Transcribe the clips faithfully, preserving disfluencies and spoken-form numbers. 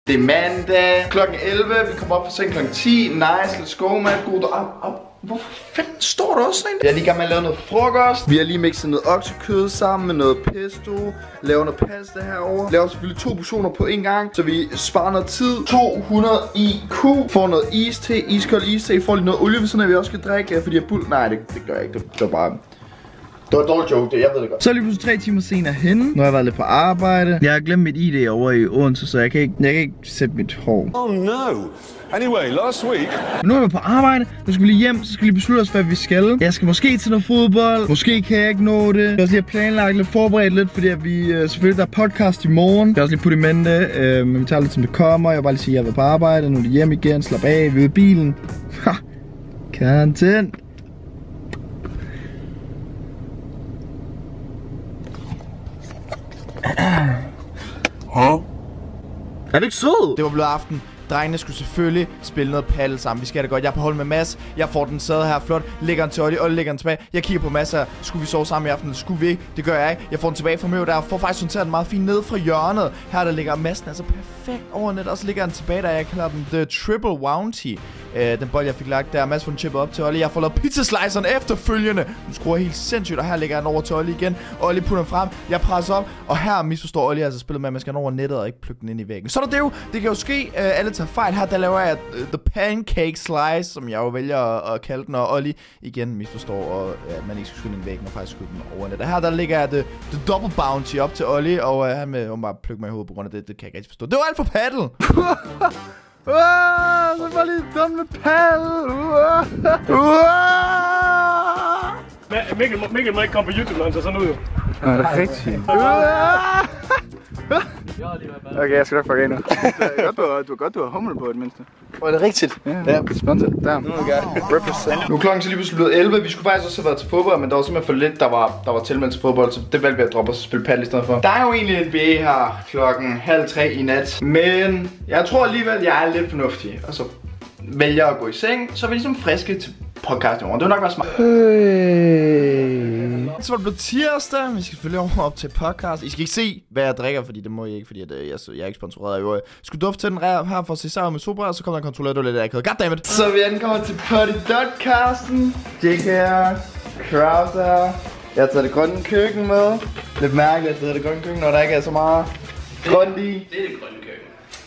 Det er mandag, klokken elleve, vi kommer op for seng klokken ti. Nice, let's go, man. God op, op. Hvorfor fanden står der også derinde? Jeg er lige i gang med at lave noget frokost. Vi har lige mixet noget oksekød sammen med noget pesto. Laver noget pasta herovre. Laver selvfølgelig to portioner på en gang, så vi sparer noget tid. to hundrede I Q. Får noget iste, iskold iste. Får lige noget olie ved siden af, vi også skal drikke. Fordi jeg bul... Nej, det, det gør jeg ikke. Det, det var bare... Det var en dårlig joke, det, jeg ved det godt. Så er lige pludselig tre timer senere henne. Nu har jeg været lidt på arbejde. Jeg har glemt mit I D over i Odense, så jeg kan ikke, jeg kan ikke sætte mit hår. Oh no. Anyway, last week. Men nu er vi på arbejde. Nu skal vi lige hjem, så skal vi lige beslutte os, hvad vi skal. Jeg skal måske til noget fodbold. Måske kan jeg ikke nå det. Jeg har også lige planlagt lidt, forberedt lidt, fordi at vi øh, selvfølgelig der er podcast i morgen. Jeg har også lige puttet i mente, øh, men vi tager lidt som det kommer. Jeg vil bare lige sige, at jeg har været på arbejde. Nu er det hjem igen. Slap af. Vi er i bilen. Ha. Content. Huh? Er det ikke sød? Det var blevet aften. Drengene skulle selvfølgelig spille noget paddle sammen. Vi skal det godt. Jeg er på hold med Mads. Jeg får den sad her flot. Lægger den til Olli. Olli lægger den tilbage. Jeg kigger på Mads her. Skulle vi sove sammen i aften? Skulle vi ikke? Det gør jeg ikke. Jeg får den tilbage fra Møv der. Jeg får faktisk sorteret den meget fint ned fra hjørnet. Her der ligger Madsen altså perfekt over net. Og så ligger den tilbage der. Jeg kalder den The Triple Wounty. Øh, den bold jeg fik lagt der. Mads får den chippet op til Olli. Jeg får lavet pizzasliceren efterfølgende. Nu skruer helt sindssygt. Og her ligger den over til Olli igen. Olli putter den frem. Jeg presser op. Og her misforstår Olli altså spillet med, at man skal over nettet og ikke plukke den ind i væggen. Så er der det jo. Det kan jo ske. Øh, alle tager fejl. Her der laver jeg uh, The Pancake Slice, som jeg jo vælger at, at kalde den. Og Olli igen misforstår, og ja, man ikke skal skyde den i væggen, og faktisk skyde den over nettet. Her der ligger jeg the, the Double Bounty op til Olli. Og uh, han vil bare plukke mig i hovedet på grund af det. Det kan jeg ikke rigtig forstå. Det var alt for paddle. Uaaah, så var lige done med paddle. Uaaah. Mikkel, Mikkel må ikke komme på YouTube, når han ser sådan ud. Nå, det er rigtigt. Okay, jeg skal nok fuck af nu. Du har godt, du har hummel på det mindste. Var det rigtigt? Ja, det er sponsored. Der. Nu er klokken så lige pludselig blevet elleve. Vi skulle faktisk også have været til fodbold, men der var simpelthen for lidt, der var, der var tilmeldt til fodbold, så det valgte vi at droppe og spille paddle i stedet for. Der er jo egentlig N B A her klokken halv tre i nat, men jeg tror alligevel, jeg er lidt fornuftig, og så vælger at gå i seng, så er vi ligesom friske til podcast i morgen. Det vil nok være smart. Hey. Så var det blevet tirsdag. Vi skal selvfølgelig over op til podcast. I skal ikke se, hvad jeg drikker, fordi det må I ikke, fordi at, jeg, jeg er ikke sponsoreret. Jeg skulle dufte til den her for at se sammen med Sobra, og så kommer der en kontrollør, det var lidt akavet. Goddammit. Så vi ankommer til Potty.casten. Jake her. Kraus her. Jeg har taget det grønne køkken med. Lidt mærkeligt, at det hedder det grønne køkken, når der ikke er så meget grønt i. Det er det grønne køkken.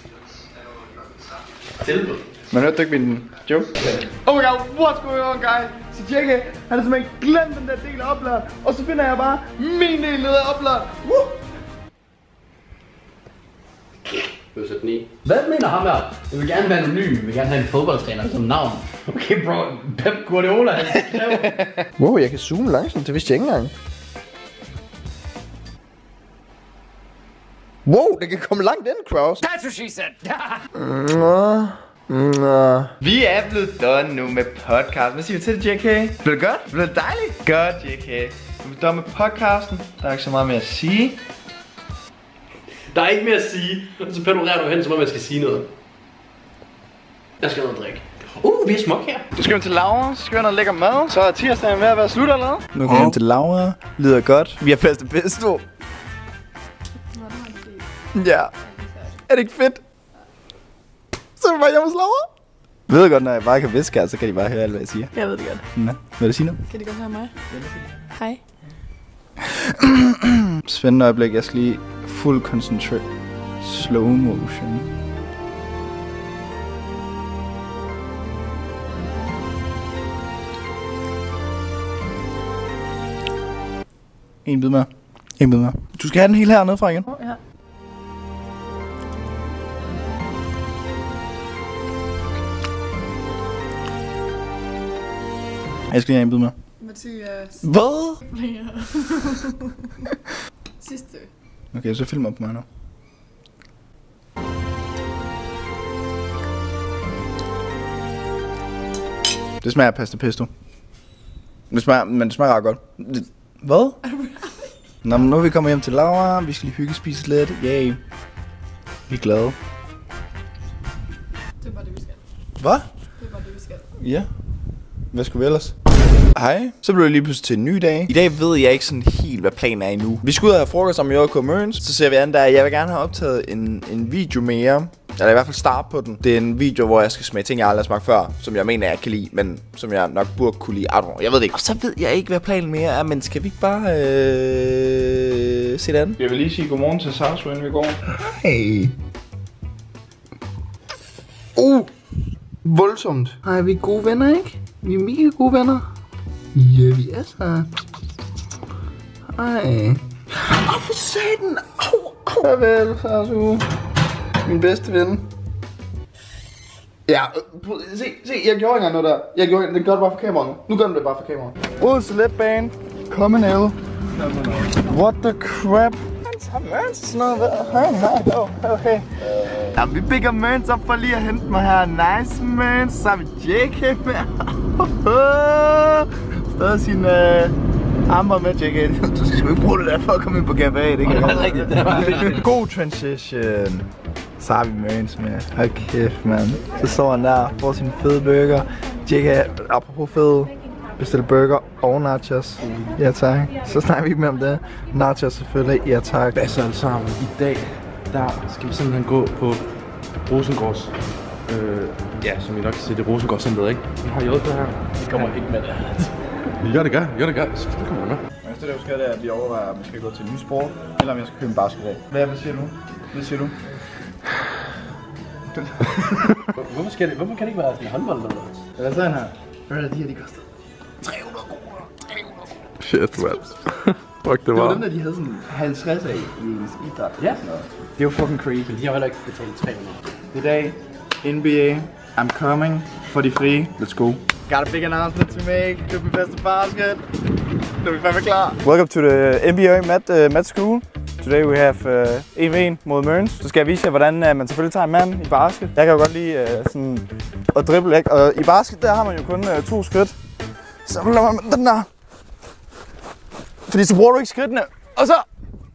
Tilbud. Men hørte du ikke min joke? Oh my god, what's going on, guys? Så Jake, han har simpelthen glemt den der del af opladeren, og så finder jeg bare min del af opladeren. Woo! Vil du sætte den i? Hvad mener ham her? Jeg vil gerne være anonym. Jeg vil gerne have en fodboldtræner som navn. Okay, bro. Pep Guardiola, han skrev. Wow, jeg kan zoome langsomt. Det vidste jeg ikke engang. Wow, det kan komme langt ind, Kraus. That's what she said. Nå. Nå. Vi er blevet done nu med podcast. Hvad siger vi til det, J K? Blev det godt? Blev det dejligt? Godt, J K. Vi er done med podcasten. Der er ikke så meget mere at sige. Der er ikke mere at sige. Så pedorerer du hen, som om jeg skal sige noget. Jeg skal have noget drik. Uh, vi er smuk her. Du skal hjem til Laura, så skal vi have noget lækker mad. Så er tirsdagen ved at være slut eller noget. Nu kan vi hjem til Laura. Lyder godt. Vi har pasta pesto. Ja. Er det ikke fedt? Så er vi bare hjemme hos Laura. Jeg ved godt, når jeg bare kan viske, så kan de bare høre alt, hvad jeg siger. Jeg ved det godt. Nå, vil du sige noget? Kan de godt høre mig? Hej. Spændende øjeblik. Jeg skal lige full concentrate. Slow motion. En bid mere. En bid mere. Du skal have den hele hernede fra igen. Oh, ja. Jeg skal lige have en bid mere. Mathias. Hvad? Sidste. Okay, så film op på mig nu. Det smager af pasta pesto. Det smager, men det smager ret godt. Det, hvad? Nå, men nu er vi kommet hjem til Laura. Vi skal lige hygge spise lidt. Yay. Vi er glade. Det er bare det, vi skal. Hvad? Det er bare det, vi skal. Ja. Hvad skulle vi ellers? Hej. Så blev det lige pludselig til en ny dag. I dag ved jeg ikke sådan helt, hvad planen er endnu. Vi skal ud og have frokost om i J K Mørens. Så ser vi an der. Jeg vil gerne have optaget en, en video mere. Eller i hvert fald starte på den. Det er en video, hvor jeg skal smage ting, jeg aldrig har smagt før, som jeg mener, jeg kan lide, men som jeg nok burde kunne lide. Jeg ved det ikke. Og så ved jeg ikke, hvad planen mere er, men skal vi ikke bare øh... se det an? Jeg vil lige sige godmorgen til Sarsu, inden vi går. Hej. Uh, voldsomt. Hej, vi er gode venner, ikke? Vi er mega gode venner. Ja, vi er så. Hej. Åh, for satan. Au, au. Farvel, Sarsu. Min bedste ven. Ja, se, se, jeg gjorde ikke engang noget der. Jeg gjorde ikke, det gør det bare for kameraet nu. Nu gør den det bare for kameraet. Odense Letbane. Kom en el. What the crap? Mørns og sådan noget ved. Hej, hej, oh, okay. Ja, vi bigger Mørns op for lige at hente mig her. Nice, Mørns. Så har vi J K med. Stadig sin øh, armbånd med, J K. Du skal sgu ikke bruge det der for at komme ind på Café. Det kan være rigtigt. Det var rigtigt. God transition. Så har vi Mørns med. Hold kæft, mand. Så står han der, får sin fede burger. J K, apropos fede. Bestil burger og nachos. Ja tak. Så snakker vi ikke mere om det. Nachos selvfølgelig. Ja tak. Hvad så alle sammen? I dag, der skal vi simpelthen gå på Rosengårds. Øh, ja, som I nok kan se, det er Rosengårdscenteret, ikke? Vi har hjulpet her. Vi kommer ikke med det. Ja, det gør, ja, det gør. Selvfølgelig kommer med. Men det, der skal, det er, at vi overvejer, om vi skal gå til en ny sport, eller om jeg skal købe en basketball. Hvad, hvad siger du? Hvad siger du? Hvorfor, skal det, hvorfor kan det ikke være sådan en håndbold eller noget? Hvad sådan her? Hvad er det, de her, de koster? tre hundrede kroner. tre hundrede kroner. Shit, man. Fuck, det var. Det var dem, der de havde sådan halvtreds af i ens idræt. Ja. Det er jo fucking crazy. De har heller ikke betalt tre hundrede. I dag, N B A, I'm coming for de frie. Let's go. Got a big announcement to make. Det er min bedste basket. Nu er vi fandme klar. Welcome to the N B A Mat, uh, Mat School. Today we have uh, en en mod Mørns. Så skal jeg vise jer, hvordan uh, man selvfølgelig tager en mand i basket. Jeg kan jo godt lide uh, sådan at drible, ikke? Og i basket, der har man jo kun uh, to skridt. Så lader man den der. Fordi så bruger du ikke skridtene. Og så...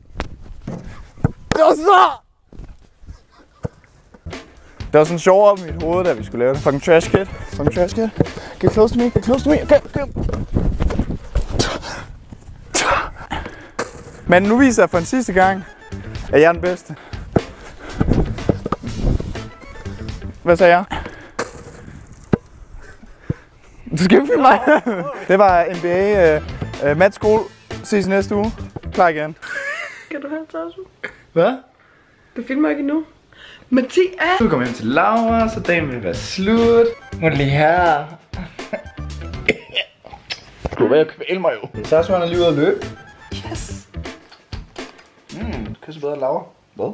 Og så... Det var sådan sjovt op i mit hoved, da vi skulle lave det. Fucking trash kid. Fucking trash kid. Get close to me. Get close to me. Okay, okay. Men nu viser jeg for en sidste gang, at jeg er den bedste. Hvad sagde jeg? Du skal ikke filme mig. Det var N B A uh, uh, Mat School. Ses næste uge. Klar igen. Kan du høre, Sarsu? Hvad? Du filmer ikke endnu. Mathias! Nu kommer jeg hjem til Laura, så dagen vil være slut. Nu er det lige her. Du er ved at kvæle mig jo. Så er han lige ude at løbe. Yes! Mm, kysser bedre Laura. Hvad?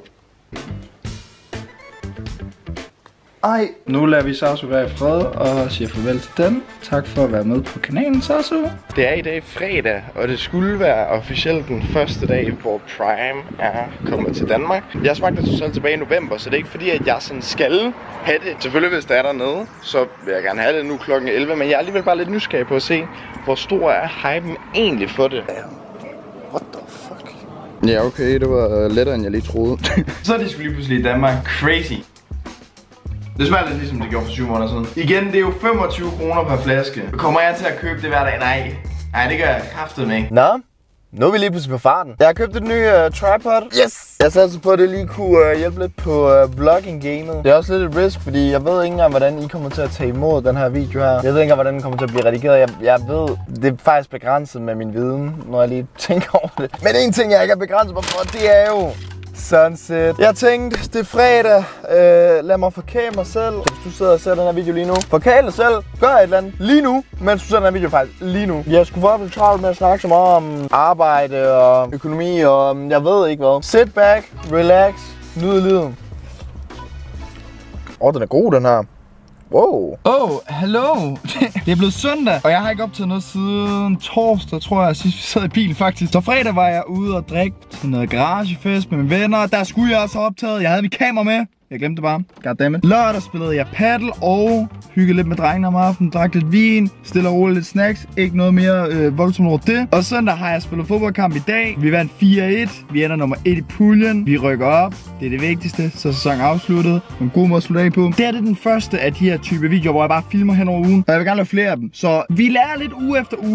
Ej, nu lader vi Sarsu være i fred og siger farvel til dem. Tak for at være med på kanalen, Sarsu. Det er i dag fredag, og det skulle være officielt den første dag, hvor Prime er kommet til Danmark. Jeg smagte det selv tilbage i november, så det er ikke fordi, at jeg sådan skal have det. Selvfølgelig hvis det er dernede, så vil jeg gerne have det nu klokken elleve, men jeg er alligevel bare lidt nysgerrig på at se, hvor stor er hypen egentlig for det. What the fuck? Ja, okay, det var lettere, end jeg lige troede. Så er de sgu lige pludselig i Danmark. Crazy. Det smager lidt ligesom det gjorde for syv måneder siden. Igen, det er jo femogtyve kroner per flaske. Kommer jeg til at købe det hver dag? Nej. Nej, det gør jeg kraftedeme ikke. Nå, nu er vi lige pludselig på farten. Jeg har købt et nyt uh, tripod. Yes! Jeg satte på, at det lige kunne uh, hjælpe lidt på uh, vlogging-gamet. Det er også lidt et risk, fordi jeg ved ikke engang, hvordan I kommer til at tage imod den her video her. Jeg ved ikke engang, hvordan den kommer til at blive redigeret. Jeg, jeg ved, det er faktisk begrænset med min viden, når jeg lige tænker over det. Men en ting, jeg ikke er begrænset på for, det er jo... Sunset. Jeg tænkte, det er fredag. Øh, lad mig forkæle mig selv. Hvis du sidder og ser den her video lige nu, forkæle dig selv. Gør et eller andet lige nu, mens du ser den her video faktisk lige nu. Jeg skulle bare blive travlt med at snakke så meget om arbejde og økonomi og jeg ved ikke hvad. Sit back, relax, nyd livet. Åh, oh, den er god, den her. Wow. Åh, oh, hallo. Det er blevet søndag, og jeg har ikke optaget noget siden torsdag, tror jeg, sidst vi sad i bilen faktisk. Så fredag var jeg ude og drikke til noget garagefest med mine venner. Der skulle jeg også have optaget. Jeg havde mit kamera med. Jeg glemte det bare. Goddammit. Lørdag spillede jeg paddle og hyggede lidt med drengene om aftenen. Drak lidt vin, stille og roligt lidt snacks. Ikke noget mere øh, voldsomt over det. Og søndag har jeg spillet fodboldkamp i dag. Vi vandt fire et. Vi ender nummer et i puljen. Vi rykker op. Det er det vigtigste. Så sæsonen afsluttet. En god måde at slutte af på. Det er det den første af de her type videoer, hvor jeg bare filmer hen over ugen. Og jeg vil gerne lave flere af dem. Så vi lærer lidt uge efter uge.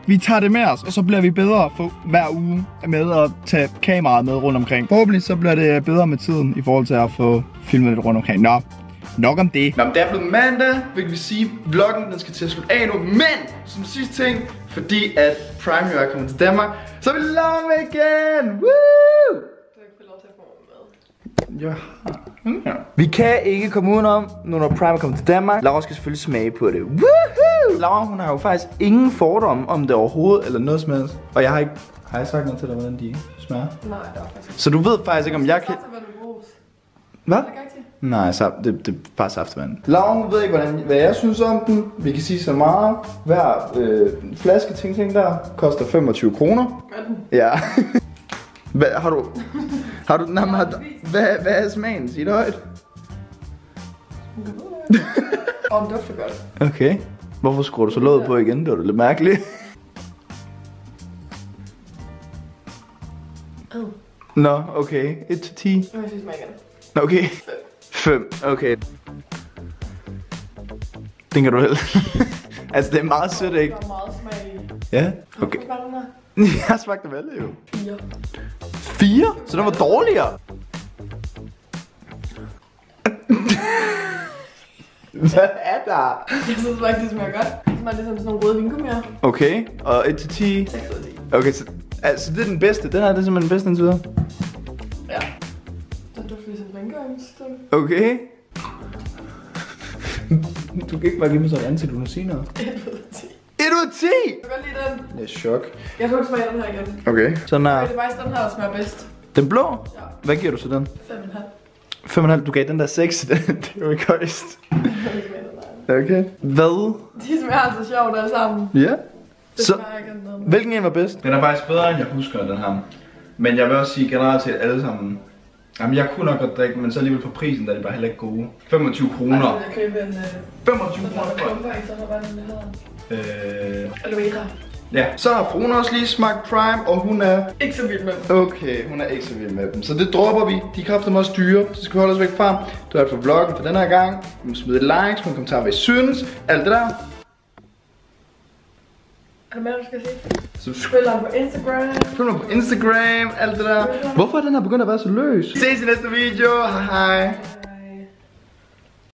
Vi tager det med os, og så bliver vi bedre for hver uge med at tage kameraet med rundt omkring. Forhåbentlig så bliver det bedre med tiden i forhold til at få filmet lidt rundt omkring. Nå, nok om det. Nå, men det er blevet mandag, hvilket vil sige, at vloggen den skal til at slutte af nu. Men som sidste ting, fordi at Prime jo er kommet til Danmark, så vil vi lave med igen. Woo! Jeg har. Mm. Ja. Vi kan ikke komme udenom, nu når Prime er kommet til Danmark. Laura skal selvfølgelig smage på det. Woohoo! Laura, hun har jo faktisk ingen fordomme om det overhovedet, eller noget som helst. Og jeg har ikke... Har jeg sagt noget til dig, hvordan de smager? Nej, det var faktisk... Så du ved faktisk ikke, om jeg kan... Hvad? Hvad? Nej, så det, det er bare saftevand. Laura, hun ved ikke, hvordan, hvad jeg synes om den. Vi kan sige så meget. Hver øh, flaske ting, ting der koster femogtyve kroner. Gør den? Ja. Hvad har du... Har du... Nej, men har du hvad, hvad er smagen? Sig det højt. Åh, det dufter godt. Okay. Hvorfor skruer du så låget på igen? Det var lidt mærkeligt. Ad. Nå, okay. et til ti. Jeg synes mig igen. Okay. fem. Okay. Den kan du heller. Altså, det er meget sødt, ikke? Der er meget smag i. Ja. Okay. Jeg har smagt dem alle, jo. Fire. Fire? Så den var dårligere? Hvad er der? Jeg synes faktisk, det smager godt. Det smager ligesom sådan nogle røde vingummier. Okay, og et til ti. seks ud af ti. Okay, så altså, det er den bedste. Den her det er simpelthen den bedste indtil videre. Ja. Den dufter ligesom rengøringsstykke. Okay. Du kan ikke bare give mig sådan en ansigt, du sige noget. et ud af ti. et ud af ti? Jeg kan godt lide den. Jeg er chok. Jeg tror, du smager den her igen. Okay. Sådan er... Det er faktisk den her, der smager bedst. Den blå? Ja. Hvad giver du så den? fem komma fem. fem komma fem. Du gav den der seks. Det er jo ikke højst. Okay. Hvad? De smager altså sjovt alle sammen. Ja. Det Så, smager ikke noget. hvilken en var bedst? Den er faktisk bedre, end jeg husker, den her. Men jeg vil også sige generelt til alle sammen. Jamen, jeg kunne nok godt drikke, men så alligevel for prisen, der er det bare heller ikke gode. femogtyve kroner. Altså, jeg køber en... femogtyve Så der kroner. er klumper i, så der var den hedder. Øh... Aloe vera. Ja. Så har fruen også lige smagt Prime, og hun er... Ikke så vild med dem. Okay, hun er ikke så vild med dem. Så det dropper vi. De kræfter mig også dyre, så skal vi holde os væk fra. Det var alt for vloggen for den her gang. Vi må smide likes, må kommentere, hvad I synes. Alt det der. Er der mere, du skal sige? Så Følg ham på Instagram. følg mig på Instagram, alt det der. Hvorfor er den her begyndt at være så løs? Vi ses i næste video. Hej hej.